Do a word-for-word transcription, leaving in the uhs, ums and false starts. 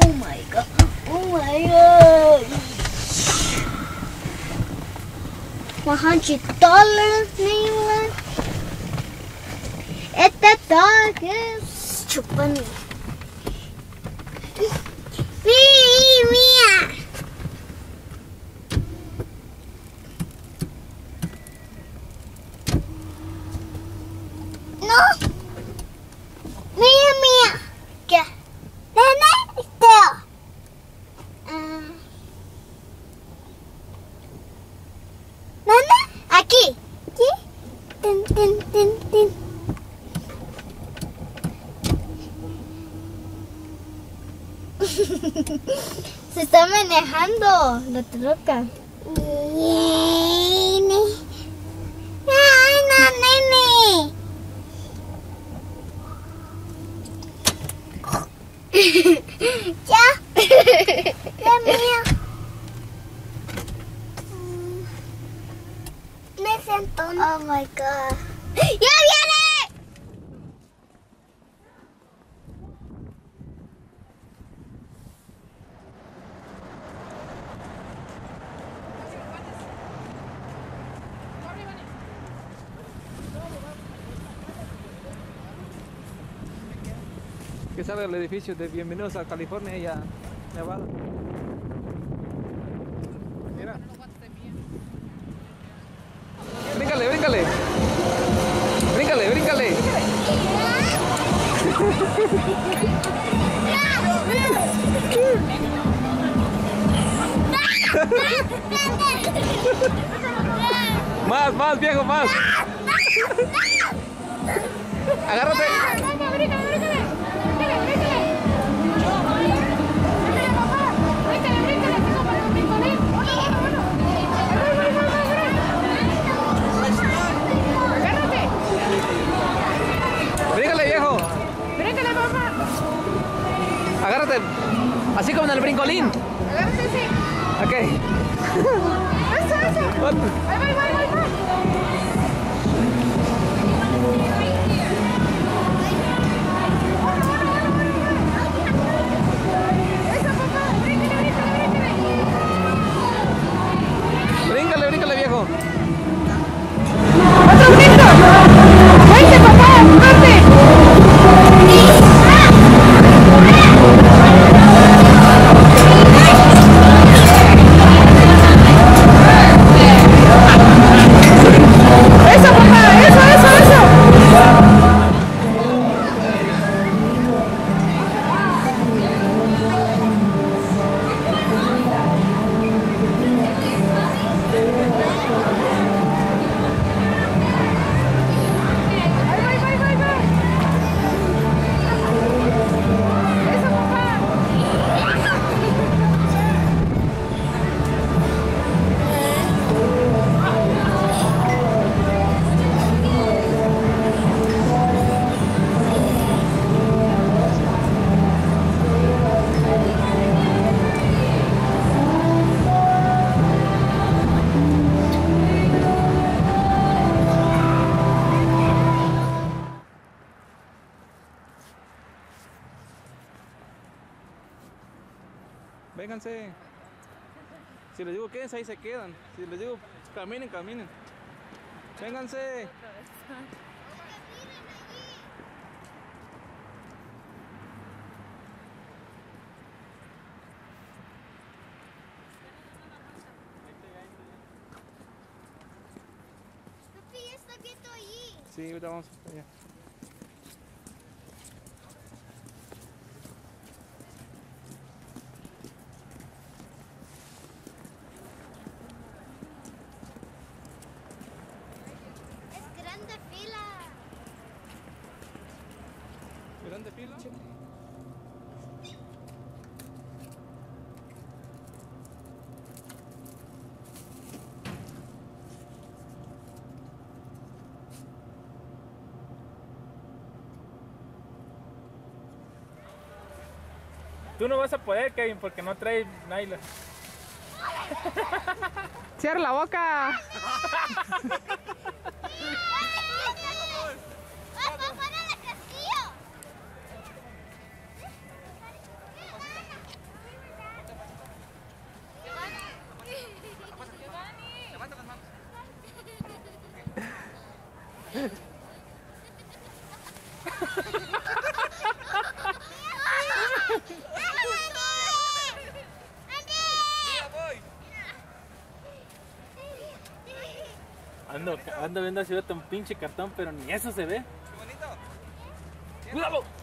Oh my god. Oh my god. one hundred dollars, Nayla. Este dog is chupando. Mía. No. Mía, mía. ¿Qué? Nene, Teo. Uh, ¿Nene? Aquí. ¿Sí? Tin, tin, tin, tin. Se está manejando la troca. Nene. Ay, no, nene. Ya. Ya mío. Me siento. Oh my god. ¡Ya viene! Que salga el edificio de Bienvenidos a California y a Nevada. Mira. Bríncale, bríncale. Bríncale, bríncale. Más, más, viejo, más. Agárrate. Bríncale, viejo. Bríncale, papá. Agárrate. Así como en el brincolín. Agárrate, sí. Ok. Eso, eso. Ahí va, ahí va, ahí va. Eso, papá. Bríncale, bríncale, bríncale. Bríncale, bríncale, viejo. ¡Otro brinco! ¡Vente, papá! ¡Vente! ¡Eso, papá! ¡Eso, eso, eso! Vénganse. Si les digo quédense, ahí se quedan. Si les digo caminen, caminen. Vénganse. Papi, ya está quieto allí. Sí, ahorita vamos allá. Es grande fila. ¿Grande fila? Tú no vas a poder, Kevin, porque no traes nylon. ¡Cierra la boca! ¡Papá, para la castillo! Ando, ando viendo así un pinche cartón, pero ni eso se ve. Qué bonito. ¡Cuidado!